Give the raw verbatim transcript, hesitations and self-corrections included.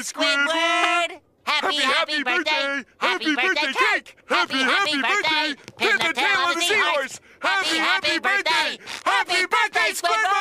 Squidward! Happy, happy birthday! Happy birthday cake! Happy, happy birthday! Pin the tail of the seahorse! Happy, happy birthday! Happy birthday, Squidward!